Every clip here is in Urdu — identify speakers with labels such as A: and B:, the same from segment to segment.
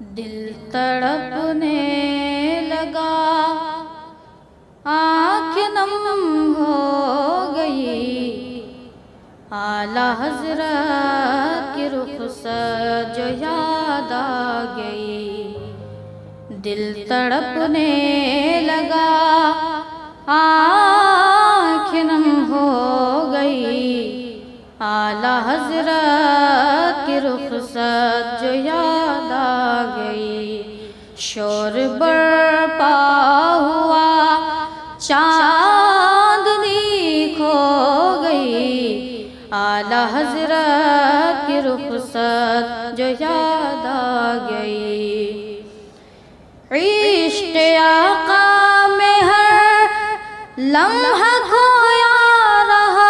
A: دل تڑپنے لگا، آنکھ نم ہو گئی، اعلیٰ حضرت کی رخصت جو یاد آ گئی۔ دل تڑپنے لگا، آنکھ نم ہو گئی، اعلیٰ حضرت کی رخصت جو یاد آ گئی۔ شور برپا ہوا، چاندنی کھو گئی، اعلیٰ حضرت کی رخصت جو یاد آ گئی۔ عشق آقا میں ہر لمحہ کھویا رہا،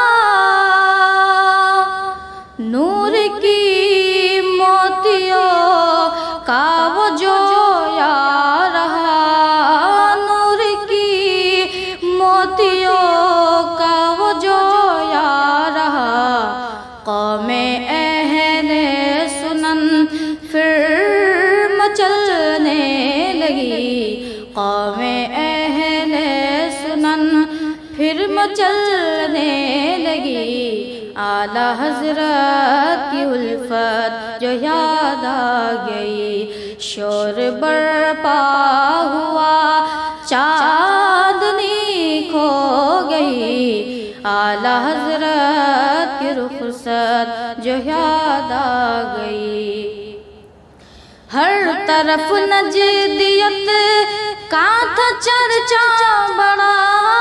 A: نور کی موتیوں کا وہ جویا رہا، نور کی موتیوں کا وہ جویا رہا۔ قوم اہل سنن پھر مچلنے لگی، قوم اہل سنن پھر مچلنے لگی، اعلیٰ حضرت کی الفت جو یاد آ گئی۔ شور برپا ہوا، چاندنی کھو گئی، اعلیٰ حضرت کی رخصت جو یاد آ گئی۔ ہر طرف نجدیت کا تھا چرچا بڑا،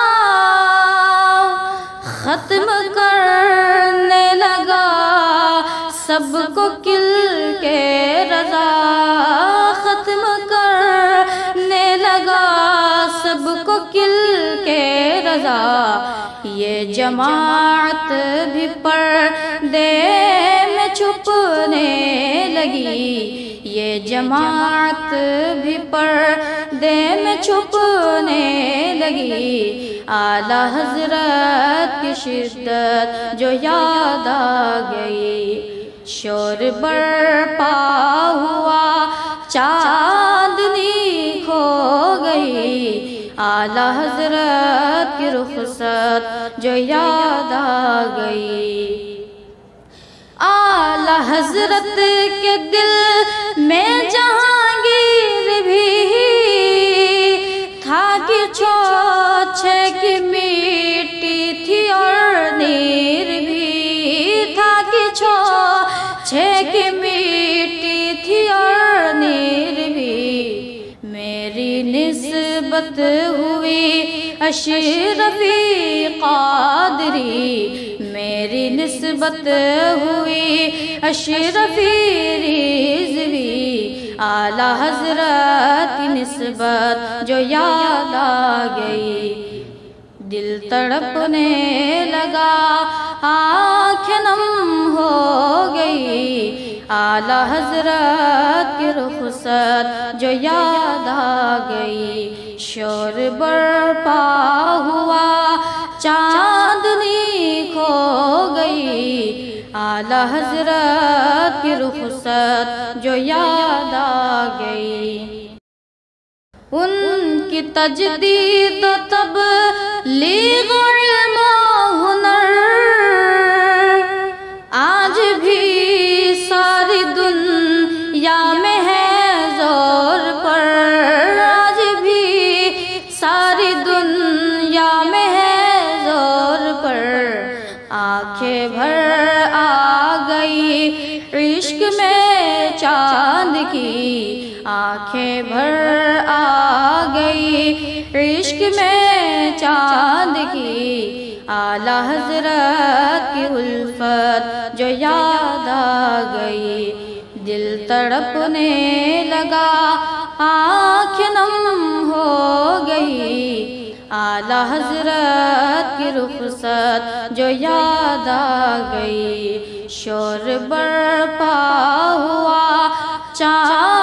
A: ختم کرنے لگا سب کو کل کے رضا، ختم کرنے لگا سب کو کل کے رضا۔ یہ جماعت بھی پردے میں چھپنے لگی، یہ جماعت بھی پردے میں چھپنے لگی، اعلیٰ حضرت کی شدت جو یاد آ گئی۔ شور برپا ہوا، چاندنی کھو گئی، اعلیٰ حضرت کی رخصت جو یاد آ گئی۔ اعلیٰ حضرت کے دل میں جہانگیر بھی تھا کہ چھوچھے کی مٹی تھی اور نیر بھی تھا کہ چھوچھے کی مٹی تھی اور نیر بھی۔ میری نسبت ہوئی اشرفی قادری، میری نسبت ہوئی اشرفی رضوی، اعلیٰ حضرت کی نسبت جو یاد آ گئی۔ دل تڑپنے لگا، آنکھ نم ہو گئی، اعلیٰ حضرت کی رخصت جو یاد آ گئی۔ شور برپا ہوا، چاندنی کھو گئی، اعلیٰ حضرت کی رخصت جو یاد آ گئی۔ ان کی تجدید و تبلیغ و علم و ہنر آج بھی ساری دنیا میں ہے زور پر، آج بھی ساری دنیا میں ہے زور پر۔ آنکھیں بھر آ گئی عشق میں چاند کی، آنکھیں بھر آ گئی عشق میں چاند کی، اعلیٰ حضرت کی الفت جو یاد آ گئی۔ دل تڑپنے لگا، آنکھ نم ہو گئی، اعلیٰ حضرت کی رخصت جو یاد آ گئی۔ شور برپا ہوا، چاند